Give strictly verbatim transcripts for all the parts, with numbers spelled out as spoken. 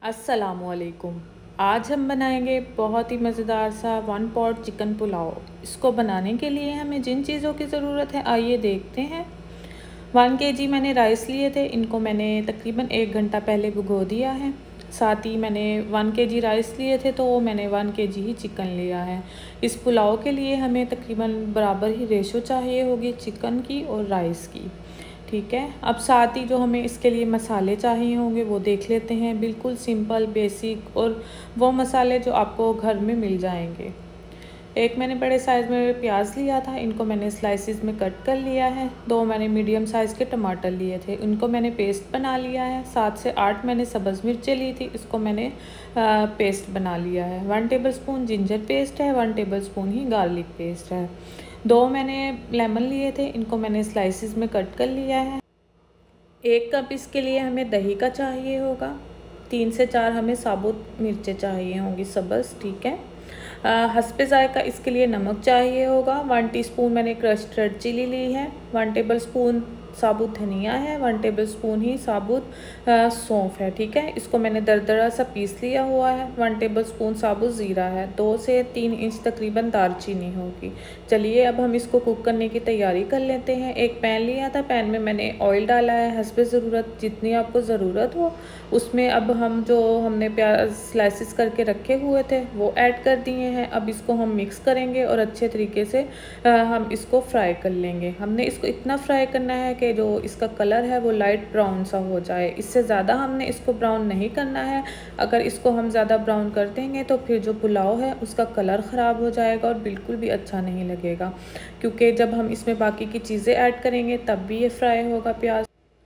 अस्सलामुअलैकुम। आज हम बनाएंगे बहुत ही मज़ेदार सा वन पॉट चिकन पुलाव। इसको बनाने के लिए हमें जिन चीज़ों की ज़रूरत है आइए देखते हैं। वन केजी मैंने राइस लिए थे, इनको मैंने तकरीबन एक घंटा पहले भिगो दिया है। साथ ही मैंने वन केजी राइस लिए थे तो मैंने वन केजी ही चिकन लिया है। इस पुलाव के लिए हमें तकरीबन बराबर ही रेशो चाहिए होगी चिकन की और राइस की। ठीक है, अब साथ ही जो हमें इसके लिए मसाले चाहिए होंगे वो देख लेते हैं। बिल्कुल सिंपल बेसिक और वो मसाले जो आपको घर में मिल जाएंगे। एक मैंने बड़े साइज़ में प्याज लिया था, इनको मैंने स्लाइसिस में कट कर लिया है। दो मैंने मीडियम साइज़ के टमाटर लिए थे, उनको मैंने पेस्ट बना लिया है। सात से आठ मैंने सब्ज़ मिर्चें ली थी, इसको मैंने आ, पेस्ट बना लिया है। One tablespoon ginger paste है, वन टेबल स्पून ही गार्लिक पेस्ट है। दो मैंने लेमन लिए थे, इनको मैंने स्लाइसिस में कट कर लिया है। एक कप इसके लिए हमें दही का चाहिए होगा। तीन से चार हमें साबुत मिर्चें चाहिए होंगी सब्ज़। ठीक है, हस्बे जायका इसके लिए नमक चाहिए होगा। वन टीस्पून मैंने क्रश्ड रेड चिली ली है। वन टेबल स्पून साबुत धनिया है। वन टेबल स्पून ही साबुत सौंफ है। ठीक है, इसको मैंने दरदरा सा पीस लिया हुआ है। वन टेबल स्पून साबुत ज़ीरा है। दो से तीन इंच तकरीबन दालचीनी होगी। चलिए अब हम इसको कुक करने की तैयारी कर लेते हैं। एक पैन लिया था, पैन में मैंने ऑयल डाला है हस्बे ज़रूरत, जितनी आपको ज़रूरत हो उसमें। अब हम जो हमने प्याज स्लाइसिस करके रखे हुए थे वो ऐड कर दिए हैं। अब इसको हम मिक्स करेंगे और अच्छे तरीके से हम इसको फ्राई कर लेंगे। हमने इसको इतना फ्राई करना है कि जो इसका कलर है वो लाइट ब्राउन सा हो जाए। इससे ज़्यादा हमने इसको ब्राउन नहीं करना है। अगर इसको हम ज़्यादा ब्राउन कर देंगे तो फिर जो पुलाव है उसका कलर ख़राब हो जाएगा और बिल्कुल भी अच्छा नहीं लगेगा, क्योंकि जब हम इसमें बाकी की चीज़ें ऐड करेंगे तब भी ये फ्राई होगा। प्याज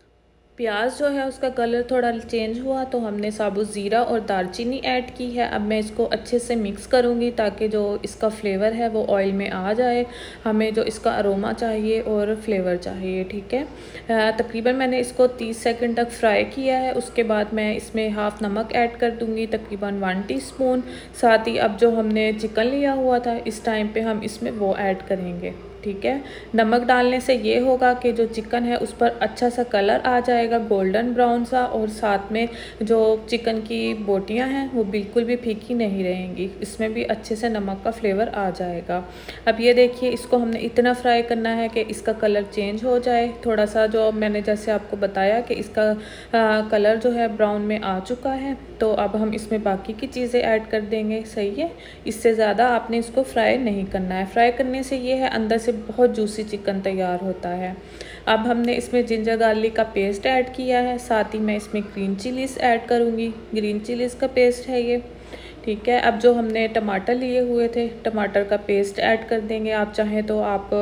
प्याज जो है उसका कलर थोड़ा चेंज हुआ तो हमने साबुत ज़ीरा और दालचीनी ऐड की है। अब मैं इसको अच्छे से मिक्स करूँगी ताकि जो इसका फ्लेवर है वो ऑयल में आ जाए। हमें जो इसका अरोमा चाहिए और फ्लेवर चाहिए। ठीक है, तकरीबन मैंने इसको तीस सेकंड तक फ्राई किया है। उसके बाद मैं इसमें हाफ़ नमक ऐड कर दूँगी, तकरीबन वन टीस्पून। साथ ही अब जो हमने चिकन लिया हुआ था इस टाइम पे हम इसमें वो ऐड करेंगे। ठीक है, नमक डालने से ये होगा कि जो चिकन है उस पर अच्छा सा कलर आ जाएगा, गोल्डन ब्राउन सा, और साथ में जो चिकन की बोटियां हैं वो बिल्कुल भी फीकी नहीं रहेंगी। इसमें भी अच्छे से नमक का फ्लेवर आ जाएगा। अब ये देखिए, इसको हमने इतना फ्राई करना है कि इसका कलर चेंज हो जाए थोड़ा सा। जो मैंने जैसे आपको बताया कि इसका आ, कलर जो है ब्राउन में आ चुका है, तो अब हम इसमें बाकी की चीज़ें ऐड कर देंगे। सही है, इससे ज़्यादा आपने इसको फ्राई नहीं करना है। फ्राई करने से ये है अंदर से बहुत जूसी चिकन तैयार होता है। अब हमने इसमें जिंजर गार्लिक का पेस्ट ऐड किया है। साथ ही मैं इसमें ग्रीन चिलीज़ ऐड करूँगी। ग्रीन चिलीज़ का पेस्ट है ये। ठीक है, अब जो हमने टमाटर लिए हुए थे टमाटर का पेस्ट ऐड कर देंगे। आप चाहें तो आप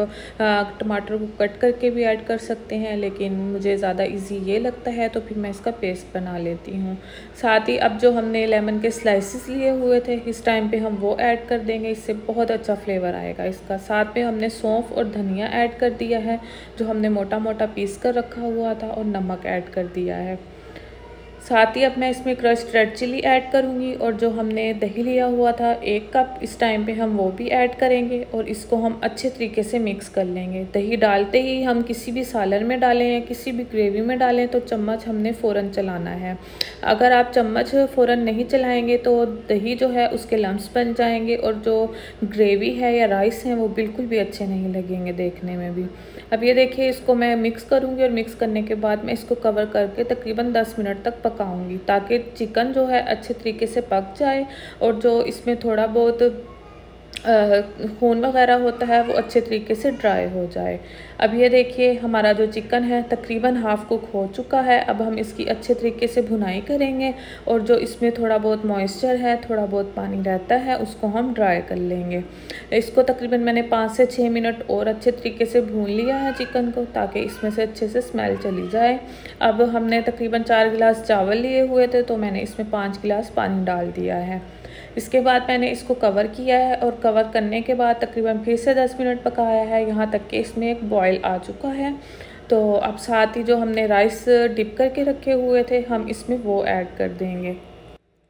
टमाटर को कट करके भी ऐड कर सकते हैं, लेकिन मुझे ज़्यादा इजी ये लगता है तो फिर मैं इसका पेस्ट बना लेती हूँ। साथ ही अब जो हमने लेमन के स्लाइसिस लिए हुए थे इस टाइम पे हम वो ऐड कर देंगे, इससे बहुत अच्छा फ्लेवर आएगा इसका। साथ में हमने सौंफ और धनिया ऐड कर दिया है जो हमने मोटा मोटा पीस कर रखा हुआ था, और नमक ऐड कर दिया है। साथ ही अब मैं इसमें क्रश्ड रेड चिली ऐड करूँगी, और जो हमने दही लिया हुआ था एक कप इस टाइम पे हम वो भी ऐड करेंगे और इसको हम अच्छे तरीके से मिक्स कर लेंगे। दही डालते ही हम किसी भी सालन में डालें या किसी भी ग्रेवी में डालें तो चम्मच हमने फ़ौरन चलाना है। अगर आप चम्मच फ़ौरन नहीं चलाएँगे तो दही जो है उसके लम्स बन जाएंगे और जो ग्रेवी है या राइस हैं वो बिल्कुल भी अच्छे नहीं लगेंगे देखने में भी। अब ये देखिए, इसको मैं मिक्स करूँगी और मिक्स करने के बाद मैं इसको कवर करके तकरीबन दस मिनट तक पकाऊंगी ताकि चिकन जो है अच्छे तरीके से पक जाए और जो इसमें थोड़ा बहुत खून वगैरह होता है वो अच्छे तरीके से ड्राई हो जाए। अब ये देखिए, हमारा जो चिकन है तकरीबन हाफ़ कुक हो चुका है। अब हम इसकी अच्छे तरीके से भुनाई करेंगे और जो इसमें थोड़ा बहुत मॉइस्चर है, थोड़ा बहुत पानी रहता है, उसको हम ड्राई कर लेंगे। इसको तकरीबन मैंने पाँच से छः मिनट और अच्छे तरीके से भून लिया है चिकन को, ताकि इसमें से अच्छे से स्मेल चली जाए। अब हमने तकरीबन चार गिलास चावल लिए हुए थे तो मैंने इसमें पाँच गिलास पानी डाल दिया है। इसके बाद मैंने इसको कवर किया है और कवर करने के बाद तकरीबन फिर से दस मिनट पकाया है, यहाँ तक कि इसमें एक बॉयल आ चुका है। तो अब साथ ही जो हमने राइस डिप करके रखे हुए थे हम इसमें वो ऐड कर देंगे।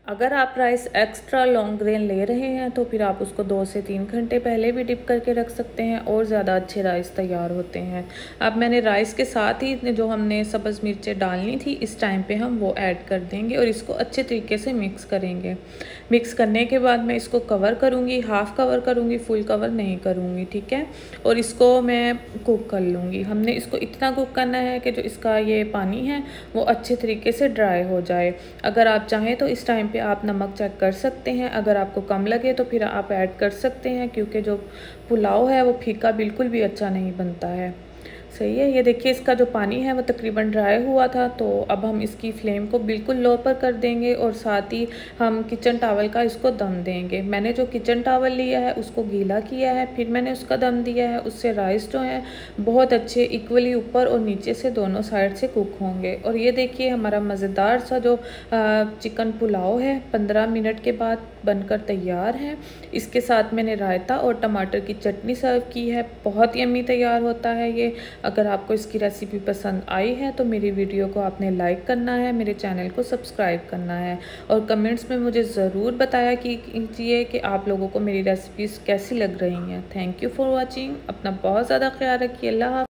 अगर आप राइस एक्स्ट्रा लॉन्ग ग्रेन ले रहे हैं तो फिर आप उसको दो से तीन घंटे पहले भी डिप करके रख सकते हैं और ज़्यादा अच्छे राइस तैयार होते हैं। अब मैंने राइस के साथ ही जो हमने सब्ज़ मिर्चें डालनी थी इस टाइम पे हम वो ऐड कर देंगे और इसको अच्छे तरीके से मिक्स करेंगे। मिक्स करने के बाद मैं इसको कवर करूँगी, हाफ़ कवर करूँगी, फुल कवर नहीं करूँगी, ठीक है। और इसको मैं कुक कर लूँगी। हमने इसको इतना कुक करना है कि जो इसका ये पानी है वो अच्छे तरीके से ड्राई हो जाए। अगर आप चाहें तो इस टाइम पे आप नमक चेक कर सकते हैं, अगर आपको कम लगे तो फिर आप ऐड कर सकते हैं, क्योंकि जो पुलाव है वो फीका बिल्कुल भी अच्छा नहीं बनता है। सही है। ये देखिए इसका जो पानी है वो तकरीबन ड्राई हुआ था, तो अब हम इसकी फ्लेम को बिल्कुल लो पर कर देंगे और साथ ही हम किचन टावल का इसको दम देंगे। मैंने जो किचन टावल लिया है उसको गीला किया है, फिर मैंने उसका दम दिया है। उससे राइस जो है बहुत अच्छे इक्वली ऊपर और नीचे से दोनों साइड से कुक होंगे। और ये देखिए हमारा मज़ेदार सा जो चिकन पुलाव है पंद्रह मिनट के बाद बनकर तैयार है। इसके साथ मैंने रायता और टमाटर की चटनी सर्व की है। बहुत यम्मी तैयार होता है ये। अगर आपको इसकी रेसिपी पसंद आई है तो मेरी वीडियो को आपने लाइक करना है, मेरे चैनल को सब्सक्राइब करना है और कमेंट्स में मुझे ज़रूर बताया कीजिए कि आप लोगों को मेरी रेसिपीज़ कैसी लग रही हैं। Thank you for watching. अपना बहुत ज़्यादा ख्याल रखिए। अल्लाह।